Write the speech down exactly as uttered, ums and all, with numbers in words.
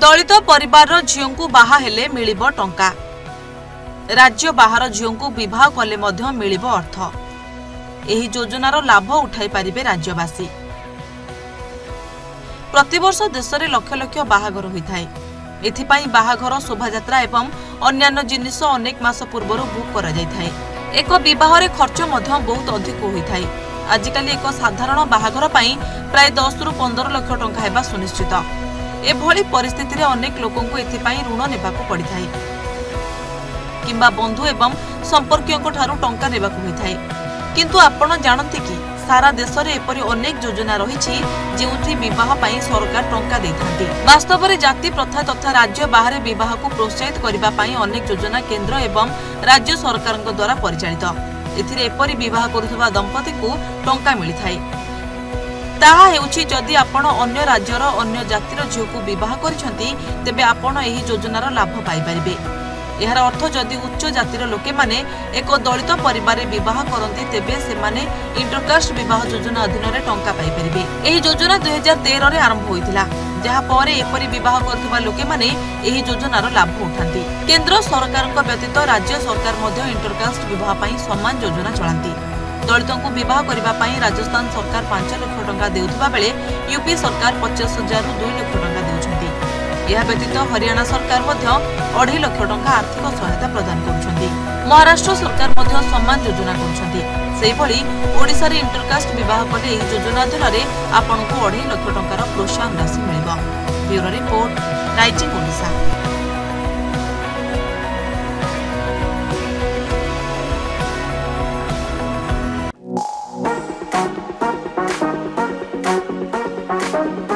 दलित परिवार झीओं को बाहा हेले मिलिबो टंका। राज्य बाहर झीओं को विवाह कले मध्य मिलिबो अर्थ। एही योजनार लाभ उठाई पारिबे राज्यवासी। प्रतिवर्ष देश में लक्ष लक्ष बाहाघर होइथाय। एथिपाई बाहाघर शोभायात्रा एवं अन्यान्य जिनिस अनेक मास पूर्व बुक करा जायथाय। एक विवाह रे खर्च मध्य बहुत अधिक होइथाय। आजिकाली एक साधारण बाहाघर पाई प्राय दस रु पंद्रह लाख टंका हेबा सुनिश्चित। एभली परिस्थिति रे अनेक लोकों को एथिपाई ऋण नेबाकू पड़िथाय किंबा बंधु एवं संपर्कियों को ठारू टंका नेबाकू होइथाय। किंतु आपण जानते कि सारा देश में एपरी अनेक योजना रही जो विवाह पाई सरकार टंका देथांती। वास्तव में जाति प्रथा तथा राज्य बाहर विवाह को प्रोत्साहित करबा पाई अनेक योजना केंद्र एवं राज्य सरकार द्वारा परिचालित। एथिरे एपरी विवाह करुवा दंपति को टंका मिलिथाय। ताहा हेउछि जदि आपण अन्य राज्यर अन्य जातिर झियो को विवाह करिसंती तेबे आपण एही योजनार लाभ पाई परिबे। यार अर्थ जदि उच्च जातिर लोके माने एक दलित परिवार विवाह करती तेबे से माने इंटरकास्ट विवाह योजना अधीन रे टंका पाई परिबे। एही योजना दो हज़ार तेरह रे आरंभ होइतिला, जहा परे एपरि विवाह करथुबा लोके माने एही योजनार लाभ उठांती। केंद्र सरकारक व्यतीत राज्य सरकार मध्य इंटरकास्ट विवाह पाई समान योजना चलांती। दलितों को विवाह करबा पाई राजस्थान सरकार पांच लाख टंका देउथबा बेले यूपी सरकार पचास हजार रु दो लाख टंका देउछंती। यह व्यतीत हरियाणा सरकार मध्य अढ़ाई लाख टंका आर्थिक सहायता प्रदान करुछंती। महाराष्ट्र सरकार मध्य समान योजना करुछंती। सेहिभଳି ओडिसा रे इंटरकास्ट विवाह कले एही योजना अधीन रे आपनको अढ़ाई लाख टंकार प्रोत्साहन राशि मिलिबो। Bureau report, rising Odisha. Thank you.